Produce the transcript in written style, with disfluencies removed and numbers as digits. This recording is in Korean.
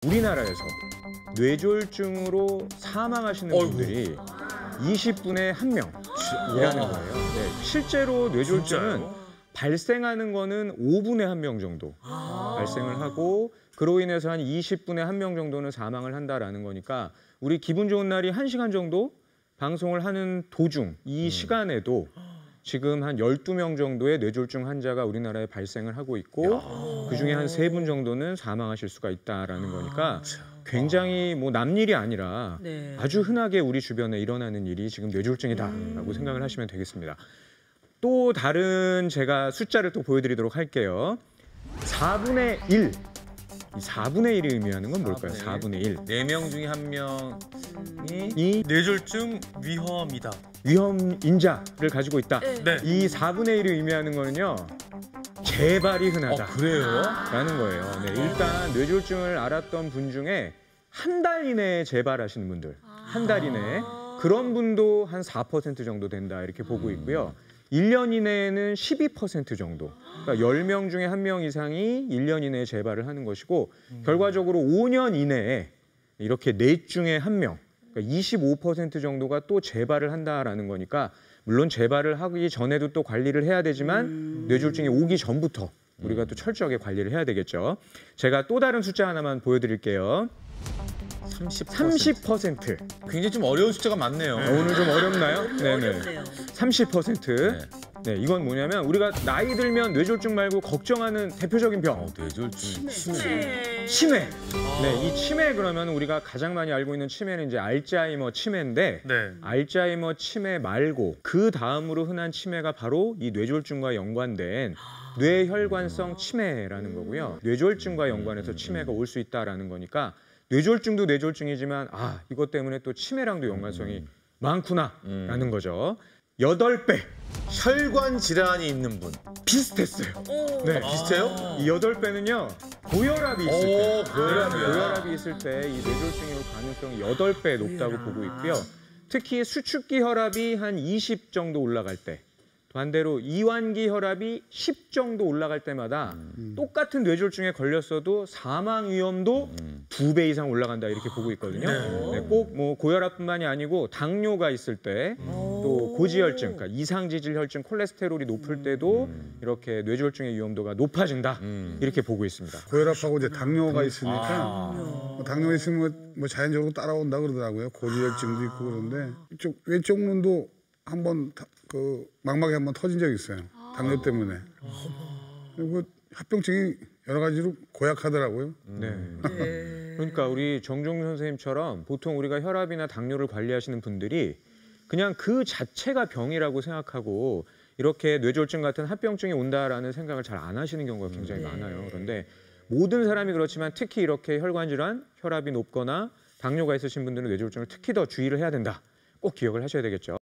우리나라에서 뇌졸중으로 사망하시는 분들이 20분에 1명이라는 거예요. 네, 실제로 뇌졸중은 발생하는 거는 5분에 1명 정도 발생을 하고 그로 인해서 한 20분에 1명 정도는 사망을 한다라는 거니까 우리 기분 좋은 날이 1시간 정도 방송을 하는 도중 이 시간에도 지금 한 12명 정도의 뇌졸중 환자가 우리나라에 발생을 하고 있고 그중에 한 3분 정도는 사망하실 수가 있다라는 거니까 굉장히 뭐 남일이 아니라 아주 흔하게 우리 주변에 일어나는 일이 지금 뇌졸중이다라고 생각을 하시면 되겠습니다. 또 다른 제가 숫자를 또 보여드리도록 할게요. 4분의 1. 이 4분의 1이 의미하는 건 뭘까요? 4분의 1. 4명 중에 1명이 뇌졸중 위험이다. 위험 인자를 가지고 있다. 네. 이 4분의 1을 의미하는 거는요. 재발이 흔하다. 그래요? 라는 거예요. 네, 일단 뇌졸중을 앓았던 분 중에 한 달 이내에 재발하시는 분들, 한 달 이내에 그런 분도 한 4% 정도 된다 이렇게 보고 있고요. 1년 이내에는 12% 정도. 그러니까 10명 중에 1명 이상이 1년 이내에 재발을 하는 것이고 결과적으로 5년 이내에 이렇게 4 중에 1명, 그러니까 25% 정도가 또 재발을 한다라는 거니까 물론 재발을 하기 전에도 또 관리를 해야 되지만 뇌졸중이 오기 전부터 우리가 또 철저하게 관리를 해야 되겠죠. 제가 또 다른 숫자 하나만 보여드릴게요. 30%. 굉장히 좀 어려운 숫자가 많네요. 오늘 좀 어렵나요? 네네. 어렵네요. 30%. 네, 이건 뭐냐면 우리가 나이 들면 뇌졸중 말고 걱정하는 대표적인 병. 뇌졸중 치매. 네, 이 치매 그러면 우리가 가장 많이 알고 있는 치매는 이제 알츠하이머 치매인데 알츠하이머 치매 말고 그 다음으로 흔한 치매가 바로 이 뇌졸중과 연관된 뇌혈관성 치매라는 거고요. 뇌졸중과 연관해서 치매가 올 수 있다라는 거니까 뇌졸중도 뇌졸중이지만 이것 때문에 또 치매랑도 연관성이 많구나라는 거죠. 8배. 혈관 질환이 있는 분. 비슷했어요. 네, 비슷해요? 이 8배는요. 고혈압이 있을 때. 고혈압이요? 고혈압이 있을 때 이 뇌졸중의 가능성이 8배 높다고 보고 있고요. 특히 수축기 혈압이 한 20 정도 올라갈 때. 반대로 이완기 혈압이 10 정도 올라갈 때마다 똑같은 뇌졸중에 걸렸어도 사망 위험도 2배 이상 올라간다 이렇게 보고 있거든요. 네, 꼭 뭐 고혈압뿐만이 아니고 당뇨가 있을 때 또 고지혈증, 그러니까 이상지질혈증, 콜레스테롤이 높을 때도 이렇게 뇌졸중의 위험도가 높아진다 이렇게 보고 있습니다. 고혈압하고 이제 당뇨가 있으니까 당뇨가 있으면 뭐 자연적으로 따라온다 그러더라고요. 고지혈증도 있고 그런데 이쪽 왼쪽 눈도 한번 그 망막이 한번 터진 적이 있어요. 당뇨 때문에. 그리고 합병증이 여러 가지로 고약하더라고요. 네. 그러니까 우리 정종윤 선생님처럼 보통 우리가 혈압이나 당뇨를 관리하시는 분들이 그냥 그 자체가 병이라고 생각하고 이렇게 뇌졸중 같은 합병증이 온다라는 생각을 잘 안 하시는 경우가 굉장히 많아요. 그런데 모든 사람이 그렇지만 특히 이렇게 혈관 질환, 혈압이 높거나 당뇨가 있으신 분들은 뇌졸중을 특히 더 주의를 해야 된다. 꼭 기억을 하셔야 되겠죠.